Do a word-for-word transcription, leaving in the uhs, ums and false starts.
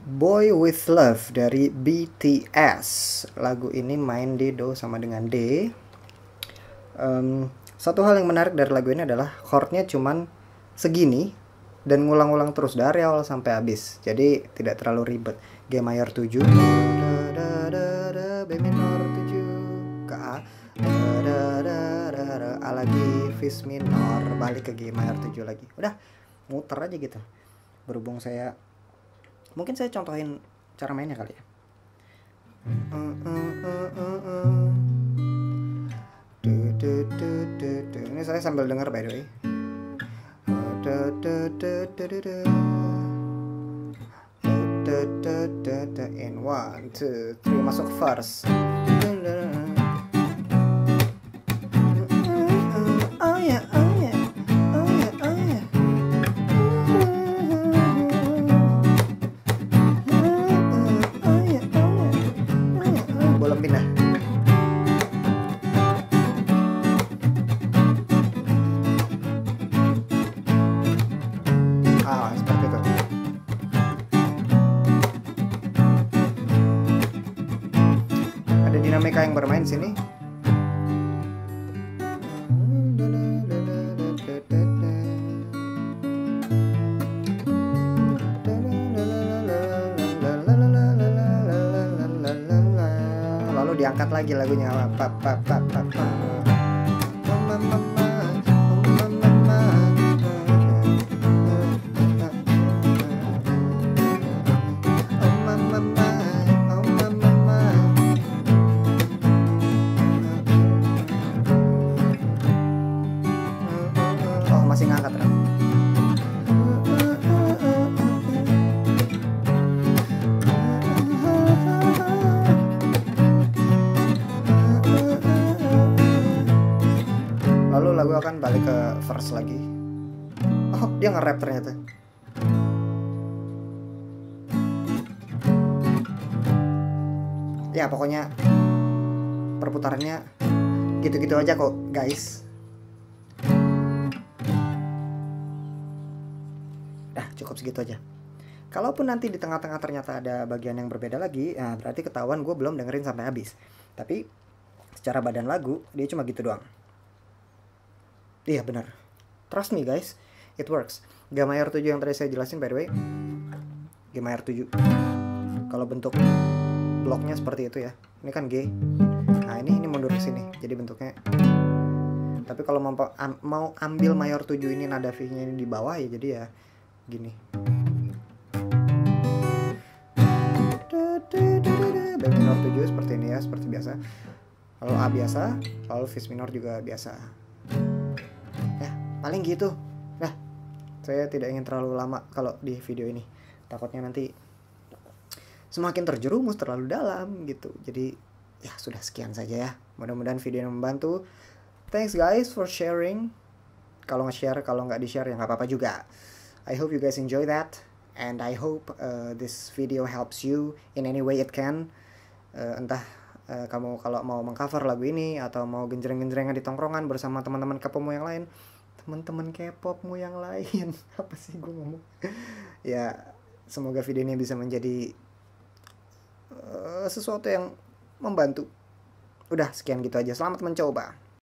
Boy with Love dari B T S. Lagu ini main di Do sama dengan D. Um, satu hal yang menarik dari lagu ini adalah chordnya cuman segini dan ngulang-ulang terus dari awal sampai habis. Jadi tidak terlalu ribet. G mayor tujuh, B minor tujuh, ke A, A lagi, Fis minor, balik ke G mayor tujuh lagi. Udah, muter aja gitu. Berhubung saya, mungkin saya contohin cara mainnya kali ya. Ini saya sambil denger by the way. In one, two, three, masuk verse. Oh yeah, oh yeah, oh yeah, oh yeah. Oh yeah, oh yeah. Boleh pindah. Ah, seperti itu. Ada dinamika yang bermain sini. Lalu diangkat lagi lagunya. Pa, pa, pa, pa, pa. Oh, masih ngangkat kan? Lalu lagu akan balik ke verse lagi. Oh, dia nge-rap ternyata. Ya, pokoknya perputarannya gitu-gitu aja kok, guys. Dah, cukup segitu aja. Kalaupun nanti di tengah-tengah ternyata ada bagian yang berbeda lagi, nah berarti ketahuan gue belum dengerin sampai habis. Tapi secara badan lagu, dia cuma gitu doang. Iya benar. Trust me guys, it works. G mayor tujuh yang tadi saya jelasin by the way. G mayor tujuh. Kalau bentuk bloknya seperti itu ya. Ini kan G. Nah, ini ini mundur ke sini. Jadi bentuknya. Tapi kalau mau mau ambil mayor tujuh ini nada V-nya ini di bawah ya jadi ya gini. B minor tujuh seperti ini ya, seperti biasa. Lalu A biasa, lalu Fis minor juga biasa. Ya, paling gitu. Nah, saya tidak ingin terlalu lama kalau di video ini. Takutnya nanti semakin terjerumus terlalu dalam gitu. Jadi, ya sudah sekian saja ya. Mudah-mudahan video ini membantu. Thanks guys for sharing. Kalau nge-share, kalau nggak di-share ya nggak apa-apa juga. I hope you guys enjoy that. And I hope uh, this video helps you in any way it can. Uh, entah uh, kamu kalau mau mengcover lagu ini atau mau genjreng-genjrengan di tongkrongan bersama teman-teman K-popmu yang lain, teman-teman K-popmu yang lain, apa sih gue ngomong? Ya, semoga video ini bisa menjadi uh, sesuatu yang membantu. Udah sekian gitu aja. Selamat mencoba.